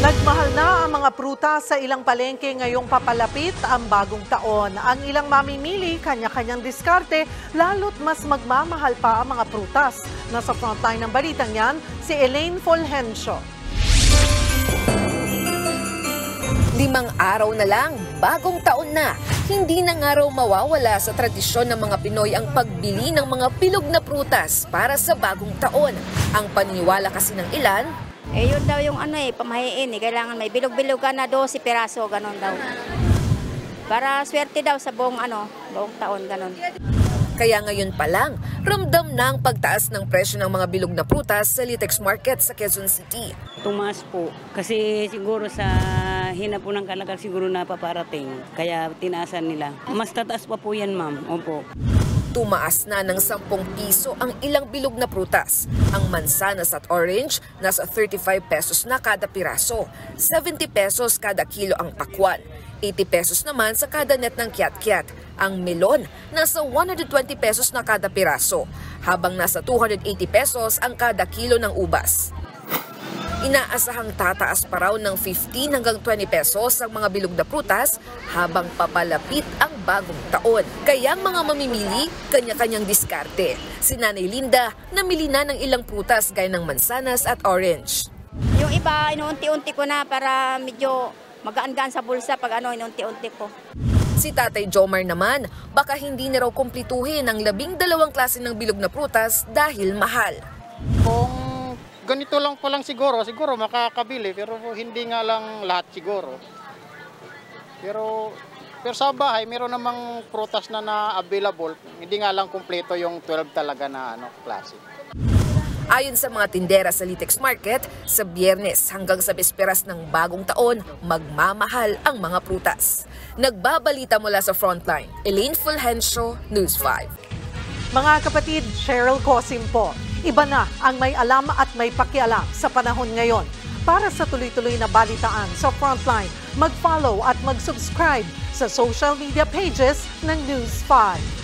Nagmahal na ang mga prutas sa ilang palengke ngayong papalapit ang bagong taon. Ang ilang mamimili, kanya-kanyang diskarte, lalo't mas magmamahal pa ang mga prutas. Nasa frontline ng balitang yan, si Elaine Fulgencio. 5 araw na lang, bagong taon na. Hindi na nga raw mawawala sa tradisyon ng mga Pinoy ang pagbili ng mga bilog na prutas para sa bagong taon. Ang paniniwala kasi ng ilan, yun daw yung pamahiin kailangan may bilog-bilog ka na 12 piraso, ganon daw. Para swerte daw sa buong taon, ganon. Kaya ngayon pa lang, ramdam na ang pagtaas ng presyo ng mga bilog na prutas sa Litex Market sa Quezon City. Tumaas po kasi siguro sa hina po ng kalakal siguro na paparating, kaya tinaasan nila. Mas tataas pa po yan, ma'am. Opo. Tumaas na ng 10 piso ang ilang bilog na prutas. Ang mansanas at orange, nasa 35 pesos na kada piraso. 70 pesos kada kilo ang pakwan. 80 pesos naman sa kada net ng kiat-kiat. Ang melon, nasa 120 pesos na kada piraso. Habang nasa 280 pesos ang kada kilo ng ubas. Inaasahang tataas pa raw ng 15 hanggang 20 pesos ang mga bilog na prutas habang papalapit ang bagong taon. Kaya ang mga mamimili, kanya-kanyang diskarte. Si Nanay Linda, namili na ng ilang prutas gaya ng mansanas at orange. Yung iba, inuunti-unti ko na para medyo magaan-gaan sa bulsa pag inuunti-unti ko. Si Tatay Jomar naman, baka hindi na raw kumplituhin ang 12 klase ng bilog na prutas dahil mahal. Kung ganito lang pa lang siguro makakabili, pero hindi nga lang lahat siguro. Pero sa bahay, meron namang prutas na available, hindi nga lang kumpleto yung 12 talaga na klase. Ayon sa mga tindera sa Litex Market, sa Biyernes hanggang sa bisperas ng bagong taon, magmamahal ang mga prutas. Nagbabalita mula sa Frontline, Elaine Fulgencio, News 5. Mga kapatid, Cheryl Cosim po. Iba na ang may alam at may pakialam sa panahon ngayon. Para sa tuloy-tuloy na balitaan sa Frontline, mag-follow at mag-subscribe sa social media pages ng News 5.